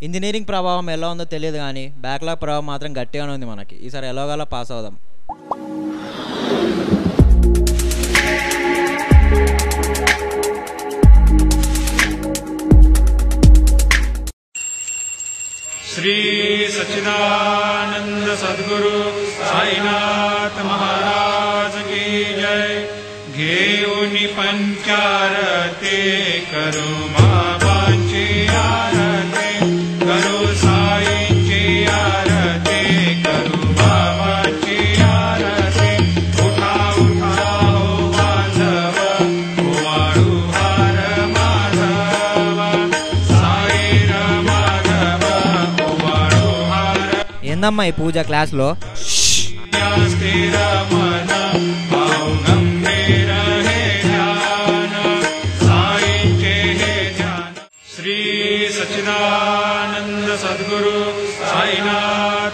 Engineering ప్రభావం ఎలా ఉందో తెలియదు కానీ బ్యాక్లాగ్ ప్రభావం మాత్రం గట్టిగానే ఉంది మనకి. ఈసారి ఎలాగోలా పాస్ అవుదాం. श्री सच्चिदानंद सद्गुरु साईनाथ महाराज की जय। घेऊनि पंचारते करो बाबांची आरती, करो साईंची आरती, करो बाबांची आरती। उठा उठा हो बांधव, ओवाळू हार माधव, साई माधव ओवाळू हार। ఏందమ్మా ఈ పూజ క్లాస్లో? स्थिर मन मौनं में रहे ध्यान, साईंचे हे ध्यान। श्री सच्चिदानंद सद्गुरु साईनाथ